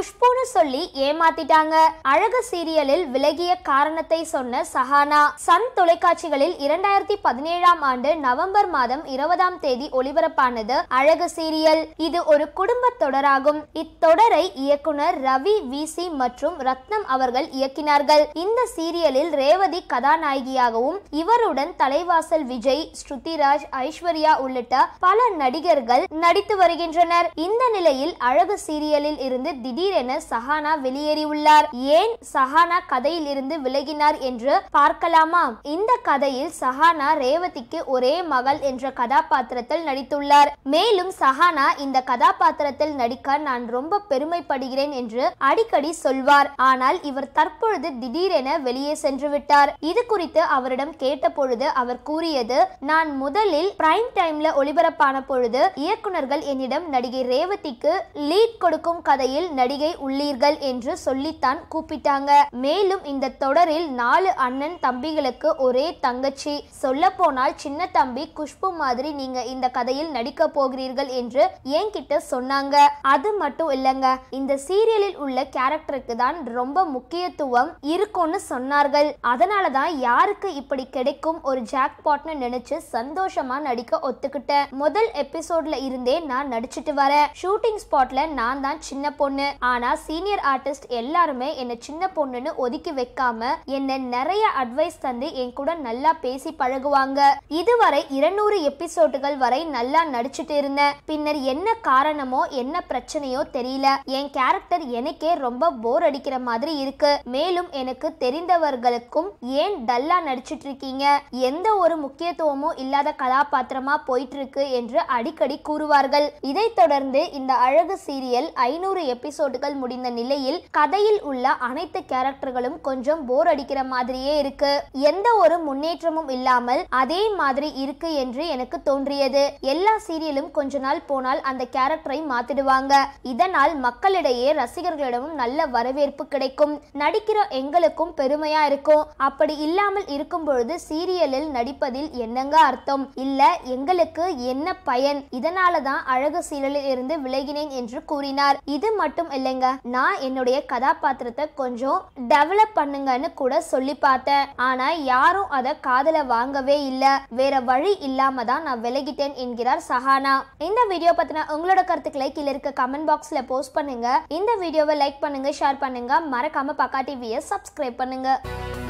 குஷ்புன்னு சொல்லி ஏமாத்திட்டாங்க. அழகு சீரியலில் விலகிய காரணத்தை சொன்ன சஹானா சன் தொலைக்காட்சிகளில் 2017ஆம் ஆண்டு நவம்பர் மாதம் 20ஆம் தேதி ஒளிபரப்பானது அழகு சீரியல். இது ஒரு குடும்ப தொடராகும். இத்தொடரை இயக்குனர் ரவி விசி மற்றும் ரத்னம் அவர்கள் இயக்கினார்கள். இந்த சீரியலில் ரேவதி கதாநாயகியாகவும் இவருடன் தலைவாசல் விஜய், ஸ்ருதிராஜ், ஐஸ்வர்யா உள்ளிட்ட பல நடிகர்கள் நடித்து வருகின்றனர். இந்த நிலையில் அழகு சீரியலில் இருந்து திடீரென சஹானா வெளியேறியுள்ளார். ஏன் சஹானா கதையில் இருந்து விலகினார் என்று பார்க்கலாமா? இந்த கதையில் சஹானா ரேவதிக்கு ஒரே மகள் என்ற கதாபாத்திரத்தில் நடித்துள்ளார். மேலும் சஹானா இந்த கதாபாத்திரத்தில் நடிக்க நான் ரொம்ப பெருமைப்படுகிறேன் என்று அடிக்கடி சொல்வார். ஆனால் இவர் தற்பொழுது திடீரென வெளியே சென்று விட்டார். இது குறித்து அவரிடம் கேட்ட பொழுது அவர் கூறியது, நான் முதலில் பிரைம் டைம்ல ஒளிபரப்பான பொழுது இயக்குனர்கள் என்னிடம் நடிகை ரேவதிக்கு லீட் கொடுக்கும் கதையில் நடிகை உள்ளீர்கள் என்று சொல்லித்தான் கூப்பிட்டாங்க. மேலும் இந்த தொடரில் 4 அண்ணன் தம்பிகளுக்கு ஒரே தங்கச்சி. சொல்ல போனால் சின்ன தம்பி குஷ்பு மாதிரி நீங்க இந்த கதையில் நடிக்க போகிறீர்கள் என்று என்கிட்ட சொன்னாங்க. அது மட்டும் இல்லங்க, இந்த சீரியலில் உள்ள கேரக்டருக்கு தான் ரொம்ப முக்கியத்துவம் இருக்கும்னு சொன்னார்கள். அதனாலதான் யாருக்கு இப்படி கிடைக்கும் ஒரு ஜாக்பாட்னு நினைச்சு சந்தோஷமா நடிக்க ஒத்துக்கிட்டேன். முதல் எபிசோட்ல இருந்தே நான் நடிச்சிட்டு வரேன். ஷூட்டிங் ஸ்பாட்ல நான் தான் சின்ன பொண்ணு. ஆனா சீனியர் ஆர்டிஸ்ட் எல்லாருமே என்ன சின்ன பொண்ணுன்னு ஒதுக்கி வைக்காம என்ன நிறைய அட்வைஸ் தந்து என் கூட நல்லா பேசி பழகுவாங்க. இதுவரை 200 எபிசோடுகள் வரை நல்லா நடிச்சிட்டு இருந்தேன். பின்னர் என்ன காரணமோ என்ன பிரச்சனையோ தெரியல, என் கேரக்டர் எனக்கே ரொம்ப போர் அடிக்கிற மாதிரி இருக்கு. மேலும் எனக்கு தெரிந்தவர்களுக்கும் ஏன் டல்லா நடிச்சிட்டு இருக்கீங்க, எந்த ஒரு முக்கியத்துவமும் இல்லாத கதாபாத்திரமா போயிட்டு இருக்கு என்று அடிக்கடி கூறுவார்கள். இதை தொடர்ந்து இந்த அழகு சீரியல் 500 எபிசோடுகள் முடிந்த நிலையில் கதையில் உள்ள அனைத்து கேரக்டர்களும் கொஞ்சம் போர் அடிக்கிற மாதிரியே இருக்கு. எந்த ஒரு முன்னேற்றமும் இல்லாமல் அதே மாதிரி இருக்கு என்று எனக்கு தோன்றியது. எல்லா சீரியலும் கொஞ்ச நாள் போனால் அந்த கேரக்டரை மாத்திடுவாங்க. இதனால் மக்களிடையே ரசிகர்களிடமும் நல்ல வரவேற்பு கிடைக்கும். நடிக்கிற எங்களுக்கும் பெருமையா இருக்கும். அப்படி இல்லாமல் இருக்கும் பொழுது சீரியலில் நடிப்பதில் என்னங்க அர்த்தம்? இல்ல எங்களுக்கு என்ன பயன்? இதனாலதான் அழகு சீரியலில் இருந்து விலகினேன் என்று கூறினார். இது மட்டும் இல்லைங்க, நான் என்னுடைய கதாபாத்திரத்தை கொஞ்சம் டெவலப் பண்ணுங்கன்னு கூட சொல்லி பார்த்தேன். ஆனா யாரும் அதை காதுல வாங்கவே இல்ல. வேற வழி இல்லாம தான் நான் விலகிட்டேன் என்கிறார் சஹானா. இந்த வீடியோ பத்தின உங்களோட கருத்துக்களை கீழே இருக்க கமெண்ட் பாக்ஸ்ல போஸ்ட் பண்ணுங்க. இந்த வீடியோவை லைக் பண்ணுங்க, ஷேர் பண்ணுங்க. மறக்காம பக்கா டிவியை சப்ஸ்கிரைப் பண்ணுங்க.